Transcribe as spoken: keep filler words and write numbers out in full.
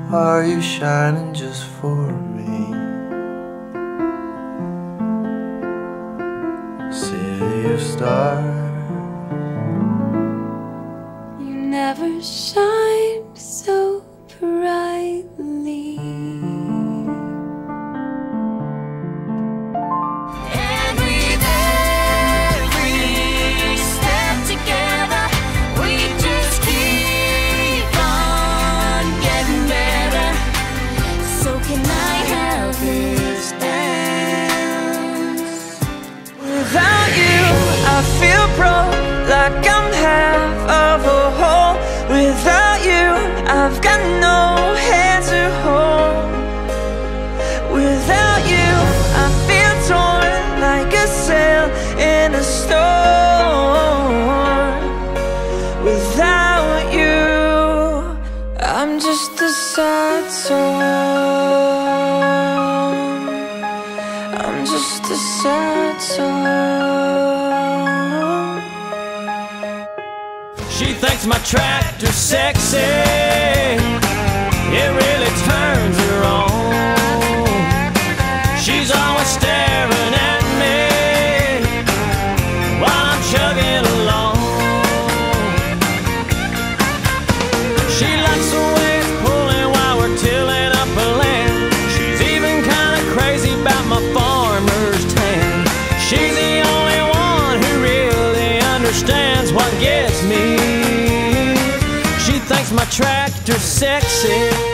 are you shining just for me? City of stars, you never shine so brightly. Without you, I feel broke, like I'm half of a whole. Without you, I've got no hand to hold. Without you, I feel torn like a sail in a storm. Without you, I'm just a sad song. I'm just a sad song. She thinks my tractor's sexy. It really turns her on. She's always staring at me while I'm chugging along. She likes the way it's pulling while we're tilling up a land. She's even kinda crazy about my farmer's tan. She's the only one who really understands what gets me. She thinks my tractor's sexy.